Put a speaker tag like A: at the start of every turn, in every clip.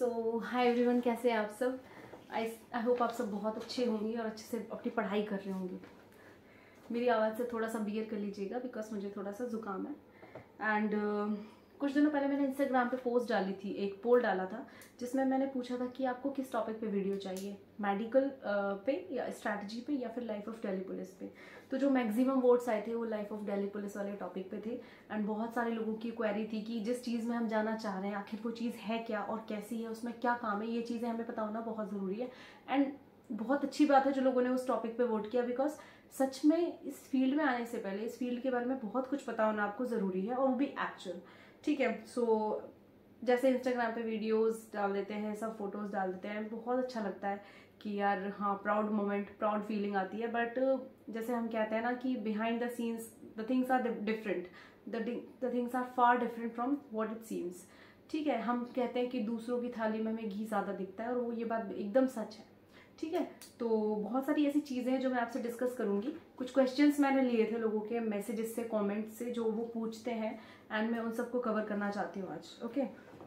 A: Hi everyone, कैसे हैं आप सब। आई होप आप सब बहुत अच्छे होंगे और अच्छे से अपनी पढ़ाई कर रहे होंगे। मेरी आवाज़ से थोड़ा सा बियर कर लीजिएगा बिकॉज मुझे थोड़ा सा ज़ुकाम है। एंड कुछ दिनों पहले मैंने इंस्टाग्राम पे पोस्ट डाली थी, एक पोल डाला था जिसमें मैंने पूछा था कि आपको किस टॉपिक पे वीडियो चाहिए, मेडिकल पे या स्ट्रैटेजी पे या फिर लाइफ ऑफ दिल्ली पुलिस पे। तो जो मैक्सिमम वोट्स आए थे वो लाइफ ऑफ दिल्ली पुलिस वाले टॉपिक पे थे। एंड बहुत सारे लोगों की क्वेरी थी कि जिस चीज़ में हम जाना चाह रहे हैं आखिर वो चीज़ है क्या और कैसी है, उसमें क्या काम है, ये चीज़ें हमें पता होना बहुत ज़रूरी है। एंड बहुत अच्छी बात है जो लोगों ने उस टॉपिक पे वोट किया, बिकॉज सच में इस फील्ड में आने से पहले इस फील्ड के बारे में बहुत कुछ पता होना आपको ज़रूरी है, और वो भी एक्चुअल। ठीक है, सो जैसे इंस्टाग्राम पे वीडियोस डाल देते हैं, सब फोटोज डाल देते हैं, बहुत अच्छा लगता है कि यार हाँ, प्राउड मोमेंट, प्राउड फीलिंग आती है। बट जैसे हम कहते हैं ना कि behind the scenes the things are different, the things are far different from what it seems. ठीक है, हम कहते हैं कि दूसरों की थाली में हमें घी ज़्यादा दिखता है, और वो ये बात एकदम सच है। ठीक है, तो बहुत सारी ऐसी चीज़ें हैं जो मैं आपसे डिस्कस करूंगी। कुछ क्वेश्चंस मैंने लिए थे लोगों के मैसेजेस से, कमेंट्स से, जो वो पूछते हैं, एंड मैं उन सबको कवर करना चाहती हूँ आज। ओके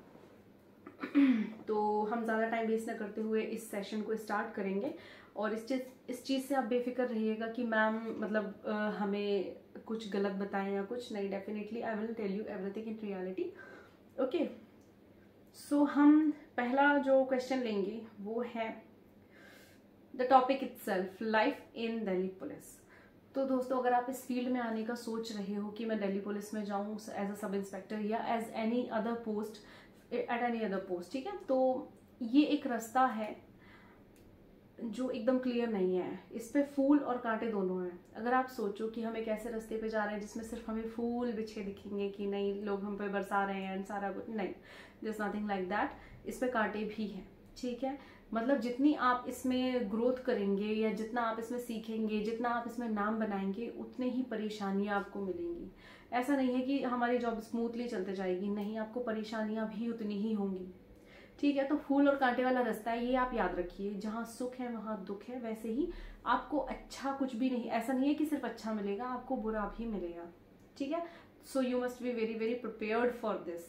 A: तो हम ज़्यादा टाइम वेस्ट न करते हुए इस सेशन को स्टार्ट करेंगे। और इस चीज़ से आप बेफिक्र रहिएगा कि मैम मतलब हमें कुछ गलत बताएं या कुछ नहीं। Definitely I will tell you everything in reality. Okay, so हम पहला जो क्वेश्चन लेंगे वो है the topic itself, life in Delhi police. तो दोस्तों, अगर आप इस फील्ड में आने का सोच रहे हो कि मैं दिल्ली पुलिस में जाऊं एज अ सब इंस्पेक्टर या as any other post, at any other post, ठीक है, तो ये एक रास्ता है जो एकदम क्लियर नहीं है। इस पे फूल और कांटे दोनों हैं। अगर आप सोचो कि हम एक ऐसे रास्ते पे जा रहे हैं जिसमें सिर्फ हमें फूल बिछे दिखेंगे कि नहीं लोग हम पे बरसा रहे हैं एंड सारा कुछ, नहीं, there is nothing like that. इस पे कांटे भी हैं। ठीक है, मतलब जितनी आप इसमें ग्रोथ करेंगे या जितना आप इसमें सीखेंगे, जितना आप इसमें नाम बनाएंगे, उतने ही परेशानियां आपको मिलेंगी। ऐसा नहीं है कि हमारी जॉब स्मूथली चलते जाएगी, नहीं, आपको परेशानियां भी उतनी ही होंगी। ठीक है, तो फूल और कांटे वाला रास्ता है, ये आप याद रखिए। जहां सुख है वहां दुख है। वैसे ही आपको अच्छा कुछ भी नहीं, ऐसा नहीं है कि सिर्फ अच्छा मिलेगा, आपको बुरा भी मिलेगा। ठीक है, so you must be very very prepared for this.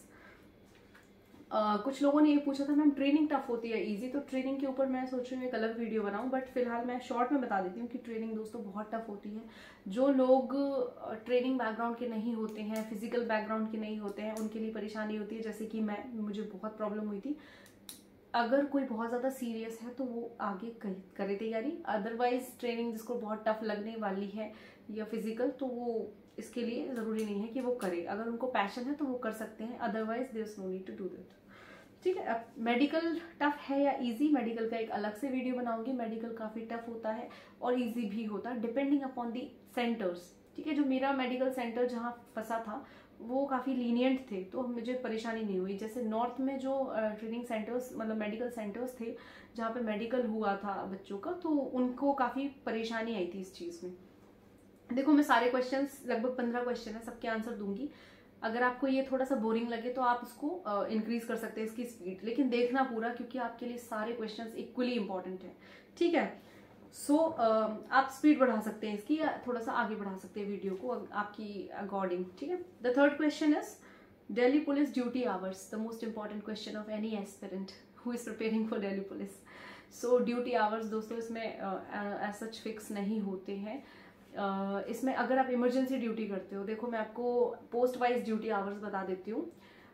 A: कुछ लोगों ने ये पूछा था मैम ट्रेनिंग टफ होती है इजी, तो ट्रेनिंग के ऊपर मैं सोच रही हूँ एक अलग वीडियो बनाऊं, बट फिलहाल मैं शॉर्ट में बता देती हूँ कि ट्रेनिंग दोस्तों बहुत टफ होती है। जो लोग ट्रेनिंग बैकग्राउंड के नहीं होते हैं, फिजिकल बैकग्राउंड के नहीं होते हैं, उनके लिए परेशानी होती है। जैसे कि मुझे बहुत प्रॉब्लम हुई थी। अगर कोई बहुत ज़्यादा सीरियस है तो वो आगे करे तैयारी, अदरवाइज ट्रेनिंग जिसको बहुत टफ लगने वाली है या फिजिकल, तो वो इसके लिए ज़रूरी नहीं है कि वो करे। अगर उनको पैशन है तो वो कर सकते हैं, otherwise there is no need to do that. ठीक है, अब मेडिकल टफ है या इजी, मेडिकल का एक अलग से वीडियो बनाऊंगी। मेडिकल काफ़ी टफ होता है और इजी भी होता है डिपेंडिंग अपॉन दी सेंटर्स। ठीक है, जो मेरा मेडिकल सेंटर जहाँ फंसा था वो काफ़ी लीनियंट थे, तो मुझे परेशानी नहीं हुई। जैसे नॉर्थ में जो ट्रेनिंग सेंटर्स, मतलब मेडिकल सेंटर्स थे जहाँ पे मेडिकल हुआ था बच्चों का, तो उनको काफ़ी परेशानी आई थी इस चीज़ में। देखो, मैं सारे क्वेश्चंस, लगभग 15 क्वेश्चन है, सबके आंसर दूंगी। अगर आपको ये थोड़ा सा बोरिंग लगे तो आप इसको इंक्रीज कर सकते हैं इसकी स्पीड, लेकिन देखना पूरा, क्योंकि आपके लिए सारे क्वेश्चंस इक्वली इंपॉर्टेंट है। ठीक है, सो आप स्पीड बढ़ा सकते हैं इसकी, या थोड़ा सा आगे बढ़ा सकते हैं वीडियो को आपकी अकॉर्डिंग। ठीक है, the third question is Delhi police duty hours, the most important question of any aspirant who is preparing for Delhi police. So duty hours दोस्तों इसमें एज सच फिक्स नहीं होते हैं। इसमें अगर आप इमरजेंसी ड्यूटी करते हो, देखो मैं आपको पोस्ट वाइज ड्यूटी आवर्स बता देती हूँ।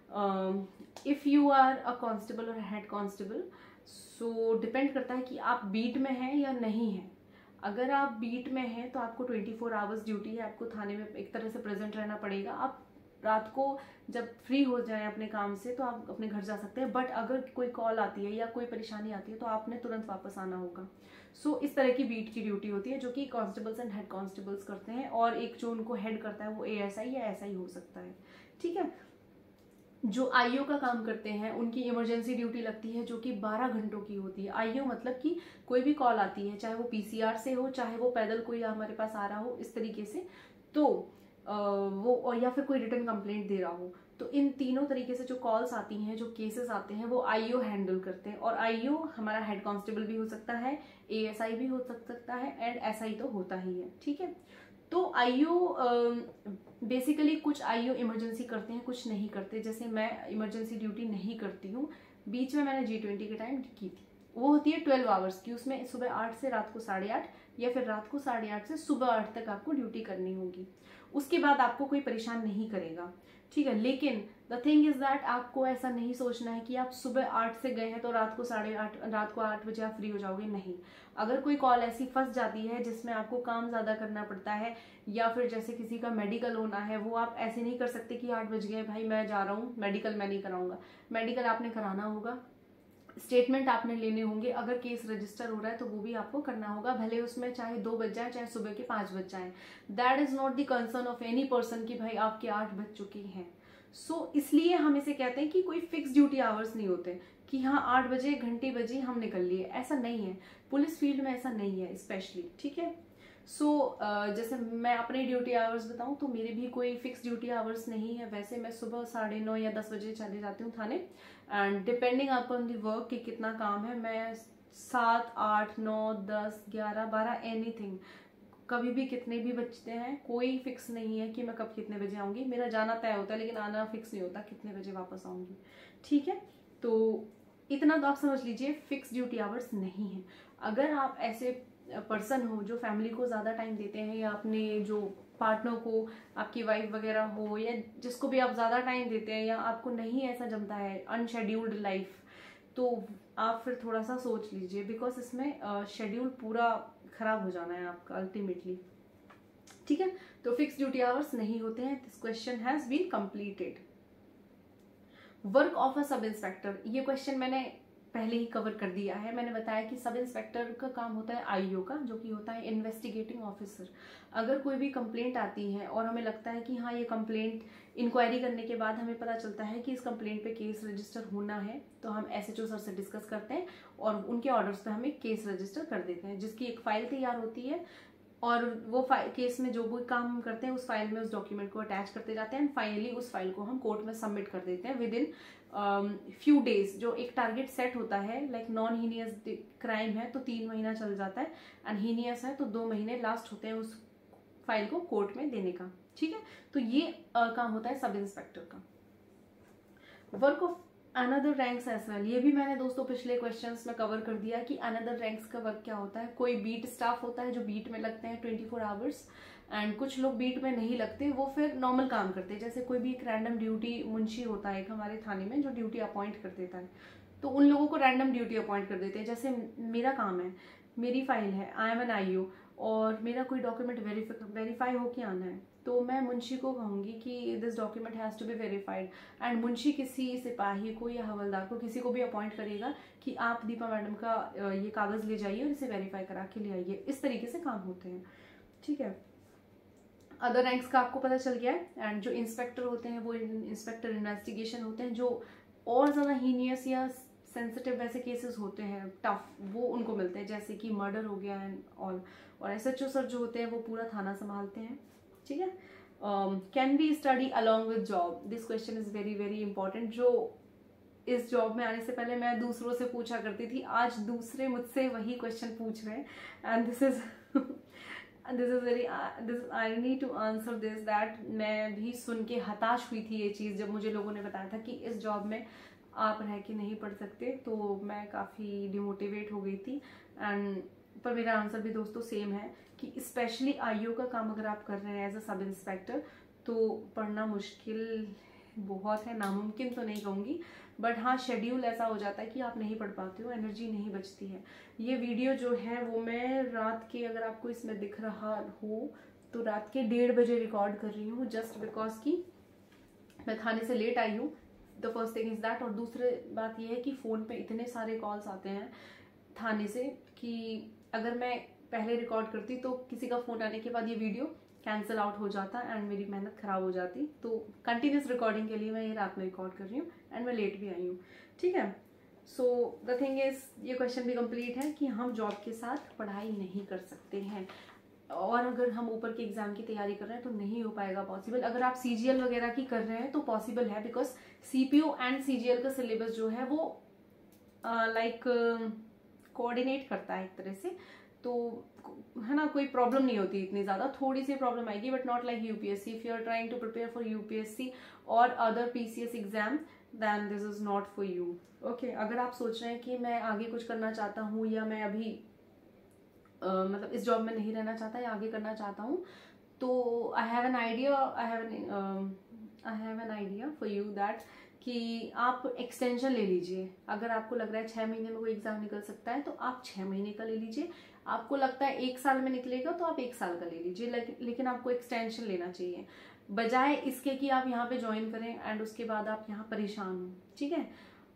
A: If you are a constable और हेड कांस्टेबल, सो डिपेंड करता है कि आप बीट में हैं या नहीं हैं। अगर आप बीट में हैं तो आपको 24 आवर्स ड्यूटी है, आपको थाने में एक तरह से प्रेजेंट रहना पड़ेगा। आप रात को जब फ्री हो जाए अपने काम से तो आप अपने घर जा सकते हैं, बट अगर कोई कॉल आती है या कोई परेशानी आती है तो आपने तुरंत वापस आना होगा। सो इस तरह की बीट की ड्यूटी होती है जो कि कांस्टेबल्स एंड हेड कांस्टेबल्स करते हैं, और एक जो उनको हेड करता है वो एएसआई या एसआई हो सकता है। ठीक है, जो आईओ का काम करते हैं उनकी इमरजेंसी ड्यूटी लगती है जो कि 12 घंटों की होती है। आईओ मतलब कि कोई भी कॉल आती है, चाहे वो पीसीआर से हो, चाहे वो पैदल कोई हमारे पास आ रहा हो इस तरीके से, तो वो, और या फिर कोई रिटर्न कंप्लेंट दे रहा हो, तो इन तीनों तरीके से जो कॉल्स आती हैं, जो केसेस आते हैं, वो आईओ हैंडल करते हैं। और आईओ हमारा हेड कांस्टेबल भी हो सकता है, एएसआई भी हो सकता है, एंड एसआई तो होता ही है। ठीक है, तो आईओ बेसिकली कुछ आईओ इमरजेंसी करते हैं, कुछ नहीं करते। जैसे मैं इमरजेंसी ड्यूटी नहीं करती हूँ, बीच में मैंने G20 के टाइम की थी, वो होती है 12 आवर्स की, उसमें सुबह 8 से रात को 8:30 या फिर रात को 8:30 से सुबह 8 तक आपको ड्यूटी करनी होगी। उसके बाद आपको कोई परेशान नहीं करेगा, ठीक है। लेकिन द थिंग इज दैट आपको ऐसा नहीं सोचना है कि आप सुबह 8 से गए हैं तो रात को 8:30 रात को 8 बजे आप फ्री हो जाओगे, नहीं। अगर कोई कॉल ऐसी फंस जाती है जिसमें आपको काम ज्यादा करना पड़ता है, या फिर जैसे किसी का मेडिकल होना है, वो आप ऐसे नहीं कर सकते कि 8 बज गए भाई मैं जा रहा हूँ मेडिकल, मैं नहीं कराऊंगा। मेडिकल आपने कराना होगा, स्टेटमेंट आपने लेने होंगे, अगर केस रजिस्टर हो रहा है तो वो भी आपको करना होगा, भले उसमें चाहे 2 बज जाए चाहे सुबह के 5 बज जाए। That is not the concern of any person कि भाई आपके 8 बज चुके हैं। सो इसलिए हम इसे कहते हैं कि कोई फिक्स ड्यूटी आवर्स नहीं होते कि हाँ 8 बजे घंटी बजी हम निकल लिए, ऐसा नहीं है। पुलिस फील्ड में ऐसा नहीं है स्पेशली, ठीक है। सो जैसे मैं अपने ड्यूटी आवर्स बताऊं तो मेरे भी कोई फिक्स ड्यूटी आवर्स नहीं है। वैसे मैं सुबह 9:30 या 10 बजे चले जाती हूँ थाने, and depending upon the work कि कितना काम है, मैं 7, 8, 9, 10, 11, 12 एनीथिंग, कभी भी कितने भी बजते हैं, कोई फिक्स नहीं है कि मैं कब कितने बजे आऊंगी। मेरा जाना तय होता है लेकिन आना फिक्स नहीं होता कितने बजे वापस आऊंगी, ठीक है। तो इतना तो आप समझ लीजिए, फिक्स ड्यूटी आवर्स नहीं है। अगर आप ऐसे पर्सन हो जो फैमिली को ज्यादा टाइम देते हैं, या अपने जो पार्टनर को, आपकी वाइफ वगैरह हो, या जिसको भी आप ज्यादा टाइम देते हैं, या आपको नहीं ऐसा जमता है अनशेड्यूल्ड लाइफ, तो आप फिर थोड़ा सा सोच लीजिए, बिकॉज इसमें शेड्यूल पूरा खराब हो जाना है आपका अल्टीमेटली, ठीक है। तो फिक्स ड्यूटी आवर्स नहीं होते हैं। This question has been completed. Work of a sub inspector, ये क्वेश्चन मैंने पहले ही कवर कर दिया है। मैंने बताया कि सब इंस्पेक्टर का काम होता है आईओ का, जो कि होता है इन्वेस्टिगेटिंग ऑफिसर। अगर कोई भी कंप्लेंट आती है और हमें लगता है कि हाँ ये कंप्लेंट, इंक्वायरी करने के बाद हमें पता चलता है कि इस कंप्लेंट पे केस रजिस्टर होना है, तो हम एसएचओ सर से डिस्कस करते हैं और उनके ऑर्डर्स पे हमें केस रजिस्टर कर देते हैं, जिसकी एक फाइल तैयार होती है, और वो केस में जो भी काम हम करते हैं उस फाइल में उस डॉक्यूमेंट को अटैच करते जाते हैं, एंड फाइनली उस फाइल को हम कोर्ट में सबमिट कर देते हैं विद इन फ्यू डेज। जो एक टारगेट सेट होता है, लाइक नॉन हीनियस क्राइम है तो 3 महीना चल जाता है, एंड हीनियस है तो 2 महीने लास्ट होते हैं उस फाइल को कोर्ट में देने का, ठीक है। तो ये काम होता है सब इंस्पेक्टर का। Work of another ranks as well, ये भी मैंने दोस्तों पिछले क्वेश्चंस में कवर कर दिया कि अनदर रैंक्स का वर्क क्या होता है। कोई बीट स्टाफ होता है जो बीट में लगते हैं 24 आवर्स, एंड कुछ लोग बीट में नहीं लगते, वो फिर नॉर्मल काम करते हैं। जैसे कोई भी एक रैंडम ड्यूटी मुंशी होता है एक हमारे थाने में जो ड्यूटी अपॉइंट कर देता है, तो उन लोगों को रैंडम ड्यूटी अपॉइंट कर देते हैं। जैसे मेरा काम है, मेरी फाइल है, आई एम एन आईओ, और मेरा कोई डॉक्यूमेंट वेरीफाई होके आना है, तो मैं मुंशी को कहूंगी कि this document has to be verified, and मुंशी किसी सिपाही को या हवलदार को, किसी को भी अपॉइंट करेगा कि आप दीपा मैडम का ये कागज ले जाइए और इसे वेरीफाई करा के ले आइए। इस तरीके से काम होते हैं, ठीक है। अदर रैंक्स का आपको पता चल गया है। एंड जो इंस्पेक्टर होते हैं वो इंस्पेक्टर इन्वेस्टिगेशन होते हैं, जो और ज्यादा हीनियस या सेंसिटिव वैसे केसेस होते हैं टफ, वो उनको मिलते हैं, जैसे कि मर्डर हो गया एंड ऑल। और एसएचओ सर जो होते हैं वो पूरा थाना संभालते हैं, ठीक है। Can be study along with job, this question is very very important. जो इस जॉब में आने से पहले मैं दूसरों से पूछा करती थी, आज दूसरे मुझसे वही क्वेश्चन पूछ रहे हैं, and this is very I need to answer this that मैं भी सुन के हताश हुई थी ये चीज़, जब मुझे लोगों ने बताया था कि इस जॉब में आप रह के नहीं पढ़ सकते, तो मैं काफ़ी डिमोटिवेट हो गई थी। एंड पर मेरा आंसर भी दोस्तों सेम है कि स्पेशली आईओ का काम अगर आप कर रहे हैं एज अ सब इंस्पेक्टर, तो पढ़ना मुश्किल बहुत है, नामुमकिन तो नहीं कहूँगी, बट हाँ शेड्यूल ऐसा हो जाता है कि आप नहीं पढ़ पाते हो, एनर्जी नहीं बचती है। ये वीडियो जो है वो मैं रात के, अगर आपको इसमें दिख रहा हो तो रात के 1:30 बजे रिकॉर्ड कर रही हूँ, जस्ट बिकॉज कि मैं थाने से लेट आई हूँ। The first thing is that. और दूसरी बात ये है कि फ़ोन पे इतने सारे कॉल्स आते हैं थाने से कि अगर मैं पहले रिकॉर्ड करती तो किसी का फ़ोन आने के बाद ये वीडियो कैंसिल आउट हो जाता एंड मेरी मेहनत खराब हो जाती। तो कंटिन्यूस रिकॉर्डिंग के लिए मैं ये रात में रिकॉर्ड कर रही हूँ, एंड मैं लेट भी आई हूँ, ठीक है। सो द थिंग इज, ये क्वेश्चन भी कंप्लीट है कि हम जॉब के साथ पढ़ाई नहीं कर सकते हैं, और अगर हम ऊपर के एग्जाम की तैयारी कर रहे हैं तो नहीं हो पाएगा पॉसिबल। अगर आप सीजीएल वगैरह की कर रहे हैं तो पॉसिबल है, बिकॉज सीपीओ एंड सीजीएल का सिलेबस जो है वो लाइक कोऑर्डिनेट करता है एक तरह से, तो है ना, कोई प्रॉब्लम नहीं होती इतनी ज़्यादा, थोड़ी सी प्रॉब्लम आएगी but not like UPSC. If you are trying to prepare for UPSC और other PCS exam, then this is not for you. Okay, अगर आप सोच रहे हैं कि मैं आगे कुछ करना चाहता हूँ या मैं अभी मतलब इस जॉब में नहीं रहना चाहता या आगे करना चाहता हूँ, तो I have an idea for you that कि आप एक्सटेंशन ले लीजिए. अगर आपको लग रहा है 6 महीने में कोई एग्जाम निकल सकता है तो आप 6 महीने का ले लीजिए. आपको लगता है 1 साल में निकलेगा तो आप 1 साल का ले लीजिए, लेकिन आपको एक्सटेंशन लेना चाहिए, बजाय इसके कि आप यहाँ पे ज्वाइन करें एंड उसके बाद आप यहाँ परेशान हो. ठीक है,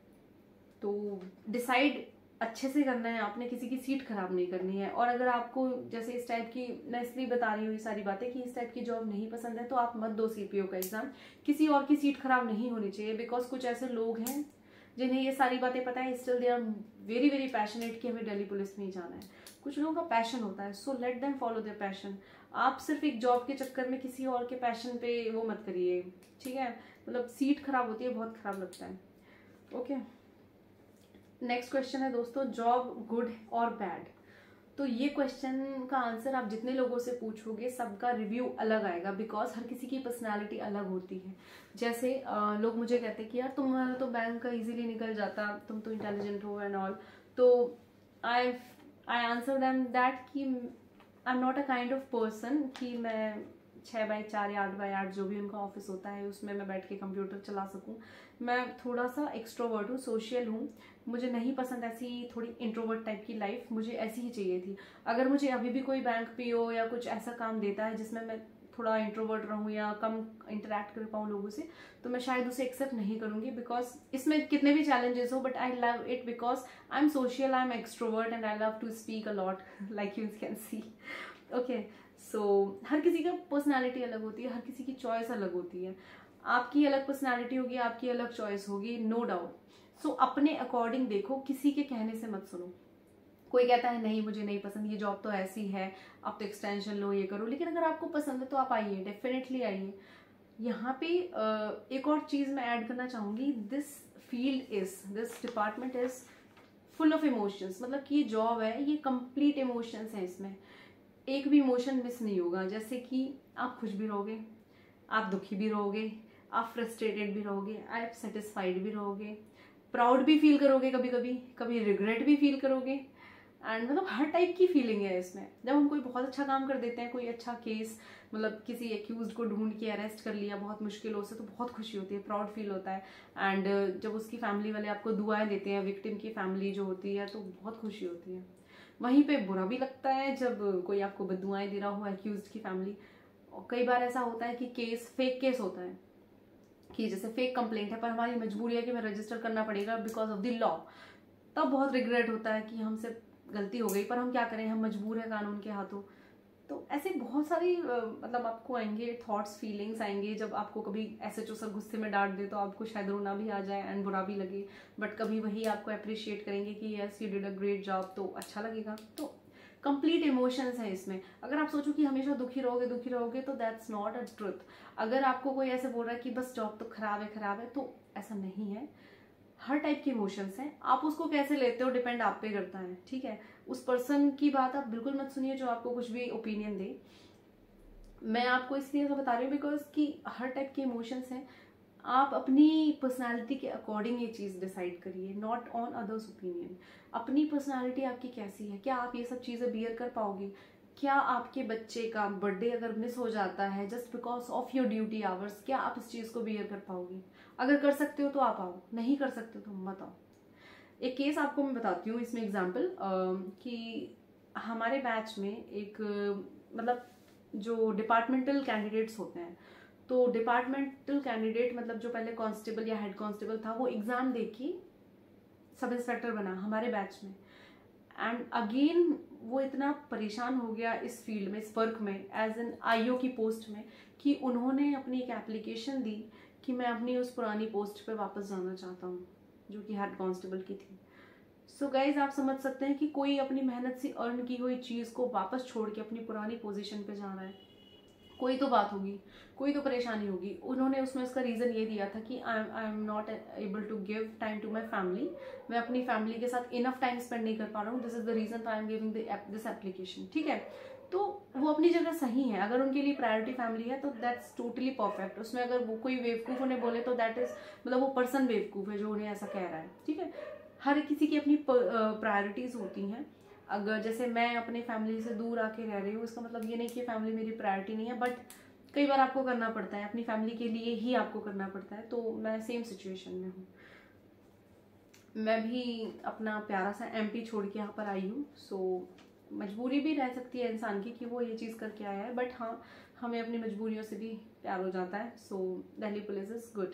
A: तो डिसाइड अच्छे से करना है आपने, किसी की सीट खराब नहीं करनी है. और अगर आपको जैसे इस टाइप की, मैं इसलिए बता रही हूँ ये सारी बातें कि इस टाइप की जॉब नहीं पसंद है तो आप मत दो सीपीओ का एग्जाम. किसी और की सीट खराब नहीं होनी चाहिए, बिकॉज कुछ ऐसे लोग हैं जिन्हें ये सारी बातें पता है, still they are very very passionate कि हमें दिल्ली पुलिस में ही जाना है. कुछ लोगों का पैशन होता है, so let them follow their passion. आप सिर्फ एक जॉब के चक्कर में किसी और के पैशन पे वो मत करिए. ठीक है, मतलब सीट खराब होती है, बहुत खराब लगता है. ओके, नेक्स्ट क्वेश्चन है दोस्तों, जॉब गुड और बैड. तो ये क्वेश्चन का आंसर आप जितने लोगों से पूछोगे सबका रिव्यू अलग आएगा, बिकॉज हर किसी की पर्सनालिटी अलग होती है. जैसे लोग मुझे कहते हैं कि यार तुम्हारा तो बैंक का इजीली निकल जाता, तुम तो इंटेलिजेंट हो एंड ऑल. तो आई आंसर देम दैट कि I am not a kind of person कि मैं 6/4 या 8/8 जो भी उनका ऑफिस होता है उसमें मैं बैठ के कंप्यूटर चला सकूं. मैं थोड़ा सा एक्सट्रोवर्ट हूँ, सोशल हूँ. मुझे नहीं पसंद ऐसी थोड़ी इंट्रोवर्ट टाइप की लाइफ, मुझे ऐसी ही चाहिए थी. अगर मुझे अभी भी कोई बैंक पीओ या कुछ ऐसा काम देता है जिसमें मैं थोड़ा इंट्रोवर्ट रहूँ या कम इंटरेक्ट कर पाऊँ लोगों से, तो मैं शायद उसे एक्सेप्ट नहीं करूँगी. बिकॉज इसमें कितने भी चैलेंजेस हो, but I love it because I am social, I am extrovert and I love to speak a lot like you can see. Okay, so हर किसी का पर्सनैलिटी अलग होती है, हर किसी की चॉइस अलग होती है. आपकी अलग पर्सनैलिटी होगी, आपकी अलग चॉइस होगी, नो डाउट. सो अपने अकॉर्डिंग देखो, किसी के कहने से मत सुनो. कोई कहता है नहीं मुझे नहीं पसंद, ये जॉब तो ऐसी है, आप तो एक्सटेंशन लो, ये करो. लेकिन अगर आपको पसंद है तो आप आइए, डेफिनेटली आइए. यहाँ पे एक और चीज मैं ऐड करना चाहूंगी, this department is full of emotions. मतलब कि ये जॉब है, ये कंप्लीट इमोशंस है. इसमें एक भी इमोशन मिस नहीं होगा. जैसे कि आप खुश भी रहोगे, आप दुखी भी रहोगे, आप फ्रस्ट्रेटेड भी रहोगे, आप सेटिस्फाइड भी रहोगे, प्राउड भी फील करोगे, कभी कभी कभी रिग्रेट भी फील करोगे. एंड मतलब हर टाइप की फीलिंग है इसमें. जब हम कोई बहुत अच्छा काम कर देते हैं, कोई अच्छा केस, मतलब किसी एक्यूज्ड को ढूंढ के अरेस्ट कर लिया बहुत मुश्किलों से, तो बहुत खुशी होती है, प्राउड फील होता है. एंड जब उसकी फैमिली वाले आपको दुआएं देते हैं, विक्टिम की फैमिली जो होती है, तो बहुत खुशी होती है. वहीं पे बुरा भी लगता है जब कोई आपको बददुआएं दे रहा हो, एक्यूज्ड की फैमिली. और कई बार ऐसा होता है कि केस फेक केस होता है, कि जैसे फेक कंप्लेंट है पर हमारी मजबूरी है कि हमें रजिस्टर करना पड़ेगा बिकॉज ऑफ द लॉ. तब बहुत रिग्रेट होता है कि हमसे गलती हो गई, पर हम क्या करें, हम मजबूर है कानून के हाथों. तो ऐसे बहुत सारी मतलब आपको आएंगे थॉट्स, फीलिंग्स आएंगे. जब आपको कभी एसएचओ सर गुस्से में डांट दे तो आपको शायद रोना भी आ जाए एंड बुरा भी लगे, बट कभी वही आपको अप्रिशिएट करेंगे कि yes you did a great job, तो अच्छा लगेगा. तो कंप्लीट इमोशंस है इसमें. अगर आप सोचो कि हमेशा दुखी रहोगे तो दैट्स नॉट अ ट्रुथ. अगर आपको कोई ऐसे बोल रहा है कि बस जॉब तो खराब है, तो ऐसा नहीं है. हर टाइप के इमोशंस हैं, आप उसको कैसे लेते हो डिपेंड आप पे करता है. ठीक है, उस पर्सन की बात आप बिल्कुल मत सुनिए जो आपको कुछ भी ओपिनियन दे. मैं आपको इसलिए ऐसा बता रही हूँ बिकॉज कि हर टाइप के इमोशंस हैं. आप अपनी पर्सनालिटी के अकॉर्डिंग ये चीज़ डिसाइड करिए, नॉट ऑन अदर्स ओपिनियन. अपनी पर्सनालिटी आपकी कैसी है, क्या आप ये सब चीज़ें बियर कर पाओगे. क्या आपके बच्चे का बर्थडे अगर मिस हो जाता है just because of your duty hours, क्या आप इस चीज़ को बियर कर पाओगे. अगर कर सकते हो तो आप आओ, नहीं कर सकते हो तो मत आओ. एक केस आपको मैं बताती हूँ इसमें एग्जाम्पल, कि हमारे बैच में एक मतलब जो डिपार्टमेंटल कैंडिडेट्स होते हैं, तो डिपार्टमेंटल कैंडिडेट मतलब जो पहले कांस्टेबल या हेड कांस्टेबल था, वो एग्जाम देके सब इंस्पेक्टर बना हमारे बैच में. एंड अगेन वो इतना परेशान हो गया इस फील्ड में, इस वर्क में, एज एन आईओ की पोस्ट में, कि उन्होंने अपनी एक एप्लीकेशन दी कि मैं अपनी उस पुरानी पोस्ट पे वापस जाना चाहता हूँ जो कि हेड कांस्टेबल की थी. सो गाइज आप समझ सकते हैं कि कोई अपनी मेहनत से अर्न की हुई चीज़ को वापस छोड़ के अपनी पुरानी पोजीशन पे जा रहा है, कोई तो बात होगी, कोई तो परेशानी होगी। उन्होंने उसमें उसका रीज़न ये दिया था कि I am not able to give time to my family, मैं अपनी फैमिली के साथ इनफ टाइम स्पेंड नहीं कर पा रहा हूँ, this is the reason I am giving this application. ठीक है, तो वो अपनी जगह सही है। अगर उनके लिए प्रायोरिटी फैमिली है तो दैट्स टोटली परफेक्ट। उसमें अगर वो कोई बेवकूफ़ उन्हें बोले तो दैट इज मतलब वो पर्सन बेवकूफ़ है जो उन्हें ऐसा कह रहा है। ठीक है, हर किसी की अपनी प्रायोरिटीज होती हैं। अगर जैसे मैं अपने फैमिली से दूर आके रह रही हूँ, इसका मतलब ये नहीं कि फैमिली मेरी प्रायोरिटी नहीं है, बट कई बार आपको करना पड़ता है, अपनी फैमिली के लिए ही आपको करना पड़ता है। तो मैं सेम सिचुएशन में हूँ। मैं भी अपना प्यारा सा एमपी छोड़ के यहाँ पर आई हूँ। सो मजबूरी भी रह सकती है इंसान की कि वो ये चीज़ करके आया है, बट हाँ, हमें अपनी मजबूरियों से भी प्यार हो जाता है। So Delhi police is good.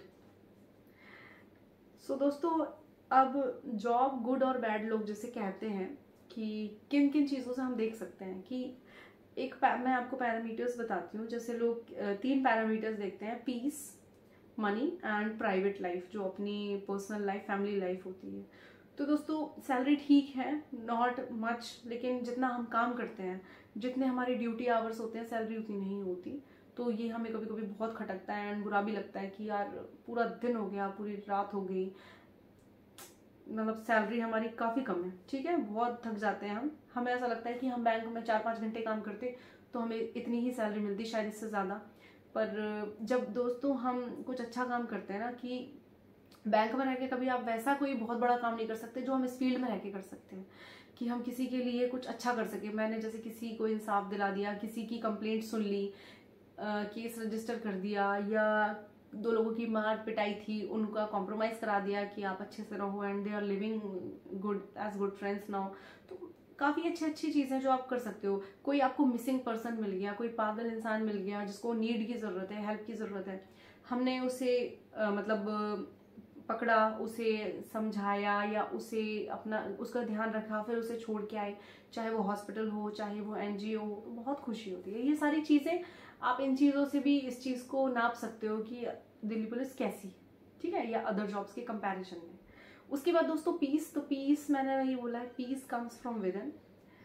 A: So दोस्तों, अब जॉब गुड और बैड लोग जैसे कहते हैं कि किन किन चीज़ों से हम देख सकते हैं कि मैं आपको पैरामीटर्स बताती हूँ। जैसे लोग 3 पैरामीटर्स देखते हैं, peace, money and private life, जो अपनी पर्सनल लाइफ, फैमिली लाइफ होती है। तो दोस्तों, सैलरी ठीक है, नॉट मच, लेकिन जितना हम काम करते हैं, जितने हमारे ड्यूटी आवर्स होते हैं, सैलरी उतनी नहीं होती। तो ये हमें कभी कभी बहुत खटकता है एंड बुरा भी लगता है कि यार पूरा दिन हो गया, पूरी रात हो गई, मतलब सैलरी हमारी काफ़ी कम है। ठीक है, बहुत थक जाते हैं हम। हमें ऐसा लगता है कि हम बैंक में 4-5 घंटे काम करते तो हमें इतनी ही सैलरी मिलती, शायद इससे ज़्यादा। पर जब दोस्तों हम कुछ अच्छा काम करते हैं ना, कि बैंक में रह के कभी आप वैसा कोई बहुत बड़ा काम नहीं कर सकते जो हम इस फील्ड में रह के कर सकते हैं, कि हम किसी के लिए कुछ अच्छा कर सके। मैंने जैसे किसी को इंसाफ दिला दिया, किसी की कंप्लेंट सुन ली, केस रजिस्टर कर दिया, या 2 लोगों की मार पिटाई थी, उनका कॉम्प्रोमाइज़ करा दिया कि आप अच्छे से रहो and they are living good as good friends now. तो काफ़ी अच्छी चीज़ें जो आप कर सकते हो। कोई आपको मिसिंग पर्सन मिल गया, कोई पागल इंसान मिल गया जिसको नीड की ज़रूरत है, हेल्प की ज़रूरत है, हमने उसे पकड़ा, उसे समझाया, या उसे अपना उसका ध्यान रखा, फिर उसे छोड़ के आए, चाहे वो हॉस्पिटल हो, चाहे वो NGO हो, तो बहुत खुशी होती है। ये सारी चीज़ें, आप इन चीज़ों से भी इस चीज़ को नाप सकते हो कि दिल्ली पुलिस कैसी, ठीक है, या अदर जॉब्स के कंपैरिजन में। उसके बाद दोस्तों पीस, तो पीस मैंने वही बोला है, peace comes from within.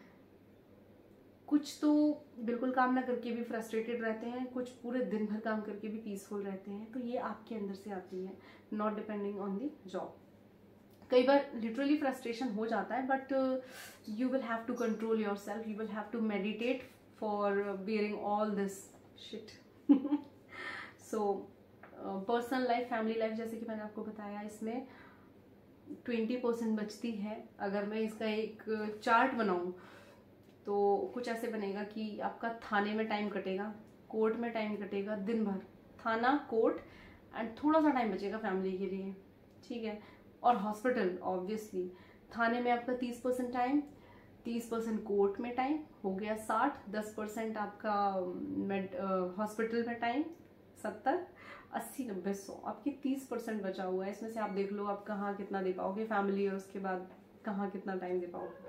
A: कुछ तो बिल्कुल काम ना करके भी फ्रस्ट्रेटेड रहते हैं, कुछ पूरे दिन भर काम करके भी पीसफुल रहते हैं। तो ये आपके अंदर से आती है, not depending on the job. कई बार लिटरली फ्रस्ट्रेशन हो जाता है, but you will have to control yourself, you will have to meditate for bearing all this shit. So personal life, family life, जैसे कि मैंने आपको बताया, इसमें 20% बचती है। अगर मैं इसका एक चार्ट बनाऊं तो कुछ ऐसे बनेगा कि आपका थाने में टाइम कटेगा, कोर्ट में टाइम कटेगा, दिन भर थाना, कोर्ट, एंड थोड़ा सा टाइम बचेगा फैमिली के लिए। ठीक है, और हॉस्पिटल ऑब्वियसली, थाने में आपका 30% टाइम, 30% कोर्ट में टाइम, हो गया 60, 10% आपका हॉस्पिटल में टाइम, 70, 80, 90, 100, आपकी 30% बचा हुआ है। इसमें से आप देख लो आप कहाँ कितना दे पाओगे फैमिली, और उसके बाद कहाँ कितना टाइम दे पाओगे।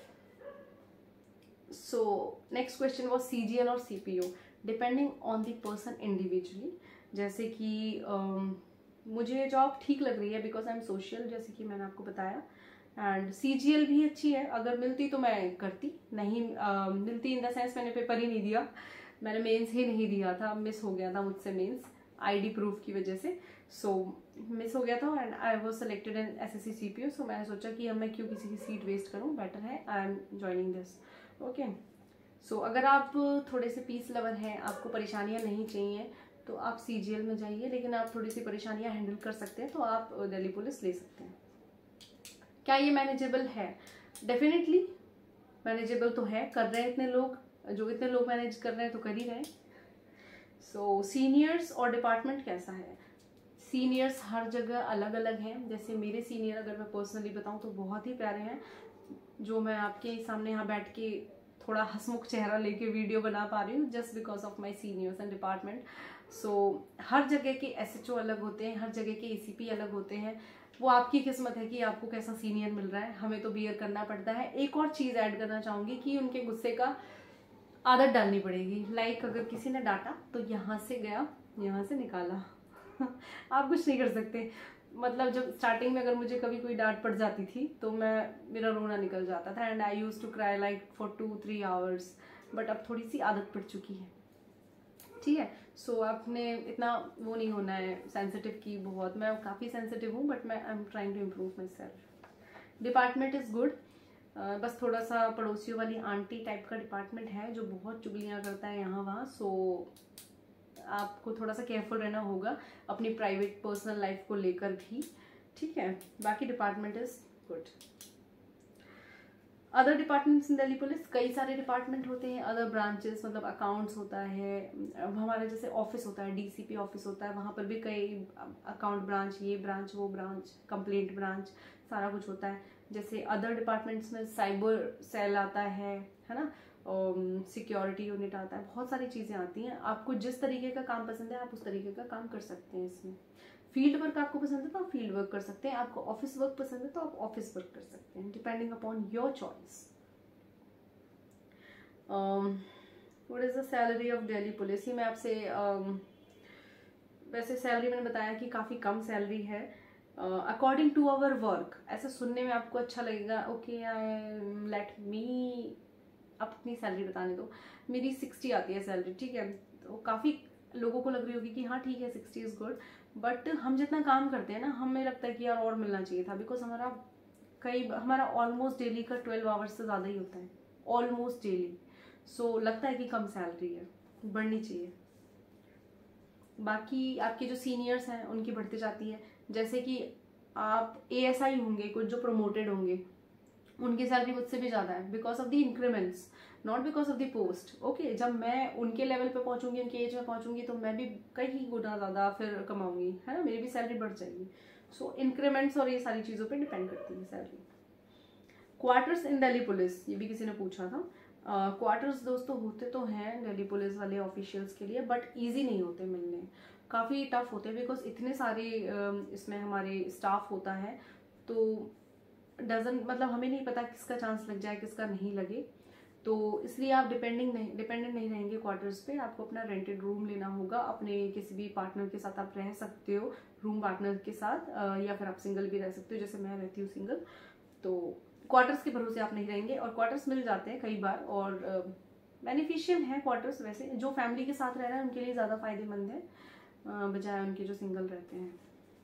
A: So next question was CGL और CPO, depending on the person individually. जैसे कि मुझे जॉब ठीक लग रही है बिकॉज आई एम सोशल, जैसे कि मैंने आपको बताया, एंड CGL भी अच्छी है। अगर मिलती तो मैं करती, नहीं मिलती इन द सेंस मैंने पेपर ही नहीं दिया, मैंने मेंस ही नहीं दिया था, मिस हो गया था मुझसे मेंस ID प्रूफ की वजह से। सो मिस हो गया था and I was selected in SSC CPO। So मैंने सोचा कि अब मैं क्यों किसी की सीट वेस्ट करूँ, बेटर है I am joining this. Okay, so अगर आप थोड़े से पीस लवर हैं, आपको परेशानियां नहीं चाहिए, तो आप CGL में जाइए। लेकिन आप थोड़ी सी परेशानियां हैंडल कर सकते हैं तो आप दिल्ली पुलिस ले सकते हैं। क्या ये मैनेजेबल है? डेफिनेटली मैनेजेबल तो है, कर रहे हैं इतने लोग, जो इतने लोग मैनेज कर रहे हैं तो कर ही रहे हैं। सो सीनियर्स और डिपार्टमेंट कैसा है? सीनियर्स हर जगह अलग अलग हैं। जैसे मेरे सीनियर अगर मैं पर्सनली बताऊं तो बहुत ही प्यारे हैं, जो मैं आपके सामने यहाँ बैठ के थोड़ा हंसमुख चेहरा लेके वीडियो बना पा रही हूँ, just because of my seniors and department. So हर जगह के SHO अलग होते हैं, हर जगह के ACP अलग होते हैं। वो आपकी किस्मत है कि आपको कैसा सीनियर मिल रहा है, हमें तो बियर करना पड़ता है। एक और चीज़ ऐड करना चाहूँगी कि उनके गुस्से का आदत डालनी पड़ेगी। लाइक अगर किसी ने डांटा तो यहाँ से गया, यहाँ से निकाला आप कुछ नहीं कर सकते। मतलब जब स्टार्टिंग में अगर मुझे कभी कोई डांट पड़ जाती थी तो मेरा रोना निकल जाता था and I use to cry like for 2-3 hours. But अब थोड़ी सी आदत पड़ चुकी है। ठीक है। सो आपने इतना वो नहीं होना है सेंसिटिव की बहुत, मैं काफ़ी सेंसिटिव हूँ बट मैं I am trying to improve myself. Department is good, बस थोड़ा सा पड़ोसियों वाली आंटी टाइप का डिपार्टमेंट है जो बहुत चुगलियाँ करता है यहाँ वहाँ। सो आपको थोड़ा सा केयरफुल रहना होगा अपनी प्राइवेट पर्सनल लाइफ को लेकर भी, ठीक है। बाकी department is good. Other departments in Delhi police, कई सारे डिपार्टमेंट होते हैं, अदर ब्रांचेस, मतलब अकाउंट्स होता है, अब हमारे जैसे ऑफिस होता है, डीसीपी ऑफिस होता है, वहाँ पर भी कई अकाउंट ब्रांच, ये ब्रांच वो ब्रांच, कंप्लेंट ब्रांच, सारा कुछ होता है। जैसे अदर डिपार्टमेंट्स में साइबर सेल आता है ना, सिक्योरिटी यूनिट आता है, बहुत सारी चीज़ें आती हैं। आपको जिस तरीके का काम पसंद है आप उस तरीके का काम कर सकते हैं इसमें। फील्ड वर्क आपको पसंद है तो आप फील्ड वर्क कर सकते हैं, आपको ऑफिस वर्क पसंद है तो आप ऑफिस वर्क कर सकते हैं, depending upon your choice. What is the salary of Delhi police? ये मैं आपसे वैसे सैलरी मैंने बताया कि काफ़ी कम सैलरी है अकॉर्डिंग टू आवर वर्क। ऐसा सुनने में आपको अच्छा लगेगा, ओके आई लेट मी अपनी सैलरी बताने दो। मेरी 60 आती है सैलरी, ठीक है। तो काफ़ी लोगों को लग रही होगी कि हाँ ठीक है 60 इज़ गुड, बट हम जितना काम करते हैं ना, हमें लगता है कि यार और मिलना चाहिए था, बिकॉज हमारा ऑलमोस्ट डेली का 12 आवर्स से ज़्यादा ही होता है, ऑलमोस्ट डेली। सो लगता है कि कम सैलरी है, बढ़नी चाहिए। बाकी आपके जो सीनियर्स हैं उनकी बढ़ती जाती है, जैसे कि आप ASI होंगे, कुछ जो प्रमोटेड होंगे, उनकी सैलरी मुझसे भी ज़्यादा है because of the increments, not because of the post. Okay, जब मैं उनके लेवल पे पहुंचूंगी, उनके एज में पहुंचूंगी, तो मैं भी कई गुना ज़्यादा फिर कमाऊंगी, है ना, मेरी भी सैलरी बढ़ जाएगी। सो इंक्रीमेंट्स और ये सारी चीज़ों पे डिपेंड करती है salary. Quarters in Delhi police, ये भी किसी ने पूछा था। क्वार्टर्स दोस्तों होते तो हैं दिल्ली पुलिस वाले ऑफिशियल्स के लिए, बट ईजी नहीं होते मिलने, काफ़ी टफ होते हैं, बिकॉज इतने सारे इसमें हमारे स्टाफ होता है, तो डजन मतलब हमें नहीं पता किसका चांस लग जाए किसका नहीं लगे, तो इसलिए आप डिपेंडेंट नहीं रहेंगे क्वार्टर्स पे। आपको अपना रेंटेड रूम लेना होगा, अपने किसी भी पार्टनर के साथ आप रह सकते हो, रूम पार्टनर के साथ, या फिर आप सिंगल भी रह सकते हो, जैसे मैं रहती हूँ सिंगल। तो क्वार्टर्स के भरोसे आप नहीं रहेंगे, और क्वार्टर्स मिल जाते हैं कई बार, और बेनिफिशियल है क्वार्टर्स। वैसे जो फैमिली के साथ रह रहा है उनके लिए ज़्यादा फायदेमंद है बजाय उनके जो सिंगल रहते हैं।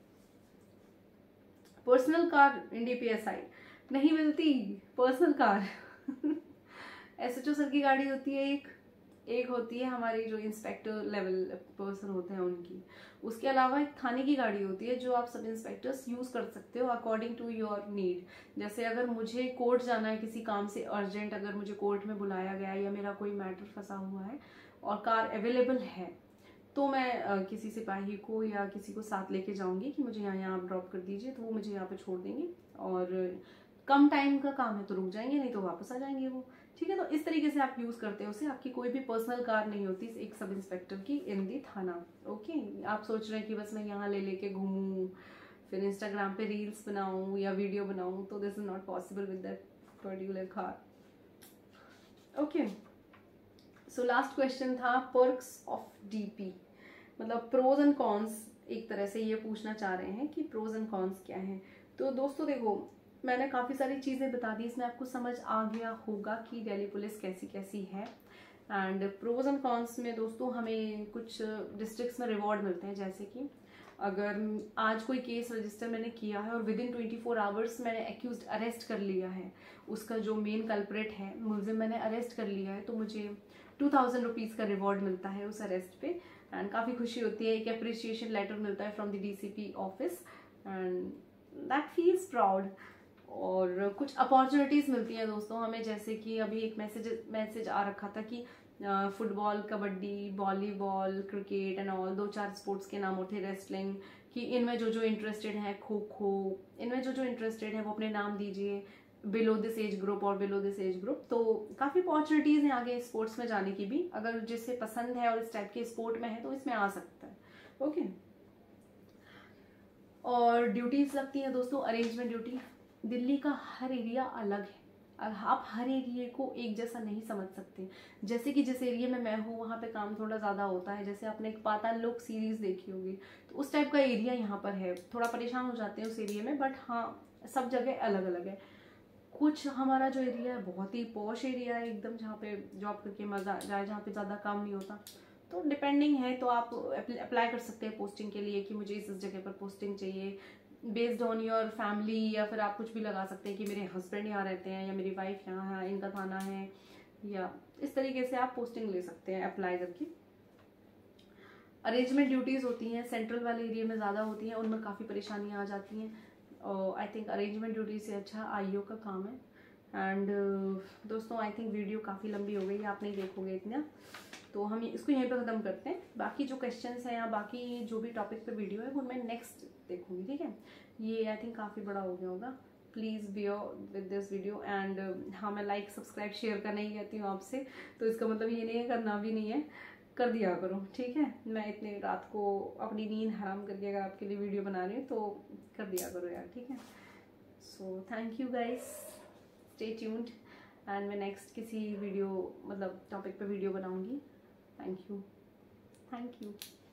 A: पर्सनल कार इन DPSI नहीं मिलती, पर्सनल कार SHO सर की गाड़ी होती है, एक होती है हमारी जो इंस्पेक्टर लेवल पर्सन होते हैं उनकी, उसके अलावा एक थाने की गाड़ी होती है जो आप सब इंस्पेक्टर्स यूज़ कर सकते हो अकॉर्डिंग टू योर नीड। जैसे अगर मुझे कोर्ट जाना है किसी काम से अर्जेंट, अगर मुझे कोर्ट में बुलाया गया है या मेरा कोई मैटर फंसा हुआ है और कार अवेलेबल है, तो मैं किसी सिपाही को या किसी को साथ लेके जाऊंगी कि मुझे यहाँ आप ड्रॉप कर दीजिए, तो वो मुझे यहाँ पे छोड़ देंगे, और कम टाइम का काम है तो रुक जाएंगे, नहीं तो वापस आ जाएंगे वो, ठीक है। तो इस तरीके से आप यूज़ करते हो उसे, आपकी कोई भी पर्सनल कार नहीं होती एक सब इंस्पेक्टर की इन दी थाना। ओके, आप सोच रहे हैं कि बस मैं यहाँ ले लेके घूमूँ, फिर इंस्टाग्राम पे रील्स बनाऊँ या वीडियो बनाऊँ, तो this is not possible with that particular car. Okay, so last question था पर्क्स ऑफ DP, मतलब प्रोज एंड कॉन्स, एक तरह से ये पूछना चाह रहे हैं कि प्रोज एंड कॉन्स क्या हैं। तो दोस्तों देखो, मैंने काफ़ी सारी चीज़ें बता दी, इसमें आपको समझ आ गया होगा कि दिल्ली पुलिस कैसी कैसी है। एंड प्रोज एंड कॉन्स में दोस्तों हमें कुछ डिस्ट्रिक्ट्स में रिवॉर्ड मिलते हैं, जैसे कि अगर आज कोई केस रजिस्टर मैंने किया है और विदिन 24 आवर्स मैंने एक्यूज्ड अरेस्ट कर लिया है, उसका जो मेन कल्प्रेट है मुलजिम मैंने अरेस्ट कर लिया है, तो मुझे 2000 रुपीज़ का रिवॉर्ड मिलता है उस अरेस्ट पे, एंड काफ़ी खुशी होती है। एक अप्रिसिएशन लेटर मिलता है from the DCP office, and that feels proud. और कुछ अपॉर्चुनिटीज़ मिलती हैं दोस्तों हमें, जैसे कि अभी एक मैसेज आ रखा था कि football, kabaddi, volleyball, cricket and all, 2-4 sports के नाम होते, रेसलिंग, कि इनमें जो इंटरेस्टेड है, खो खो, इनमें जो इंटरेस्टेड है वो अपने नाम दीजिए, बिलो दिस एज ग्रुप और बिलो दिस एज ग्रुप। तो काफ़ी अपॉर्चुनिटीज़ हैं आगे स्पोर्ट्स में जाने की भी, अगर जिसे पसंद है और इस टाइप के स्पोर्ट में है तो इसमें आ सकता है। ओके, और ड्यूटीज़ लगती है दोस्तों, अरेंजमेंट ड्यूटी। दिल्ली का हर एरिया अलग है, आप हर एरिया को एक जैसा नहीं समझ सकते। जैसे कि जिस एरिया में मैं हूँ वहाँ पे काम थोड़ा ज़्यादा होता है, जैसे आपने एक पाताल लोक सीरीज़ देखी होगी, तो उस टाइप का एरिया यहाँ पर है, थोड़ा परेशान हो जाते हैं उस एरिया में, बट हाँ सब जगह अलग अलग है। कुछ हमारा जो एरिया है बहुत ही पॉश एरिया है एकदम, जहाँ पे जॉब करके मज़ा आ जाए, जहाँ पे ज़्यादा काम नहीं होता। तो डिपेंडिंग है, तो आप अप्लाई कर सकते हैं पोस्टिंग के लिए कि मुझे इस जगह पर पोस्टिंग चाहिए, बेस्ड ऑन योर फैमिली, या फिर आप कुछ भी लगा सकते हैं कि मेरे हस्बैंड यहाँ रहते हैं या मेरी वाइफ यहाँ है, इनका थाना है, या इस तरीके से आप पोस्टिंग ले सकते हैं अप्लाई करके। अरेंजमेंट ड्यूटीज़ होती हैं, सेंट्रल वाले एरिया में ज़्यादा होती हैं, उनमें काफ़ी परेशानियाँ आ जाती हैं, और आई थिंक अरेंजमेंट ड्यूटी से अच्छा आईओ का काम है। एंड दोस्तों आई थिंक वीडियो काफ़ी लंबी हो गई, आप नहीं देखोगे इतना, तो हम इसको यहीं पे ख़त्म करते हैं। बाकी जो क्वेश्चंस हैं या बाकी जो भी टॉपिक पे वीडियो है वो मैं नेक्स्ट देखूंगी, ठीक है। ये आई थिंक काफ़ी बड़ा हो गया होगा, please bear with this video. And हाँ, मैं लाइक सब्सक्राइब शेयर करना ही कहती हूँ आपसे, तो इसका मतलब ये नहीं है करना भी नहीं है, कर दिया करो, ठीक है। मैं इतने रात को अपनी नींद हराम करके अगर आपके लिए वीडियो बना रही हूँ तो कर दिया करो यार, ठीक है। So thank you guys, stay tuned, and मैं नेक्स्ट किसी वीडियो मतलब टॉपिक पे वीडियो बनाऊंगी। Thank you.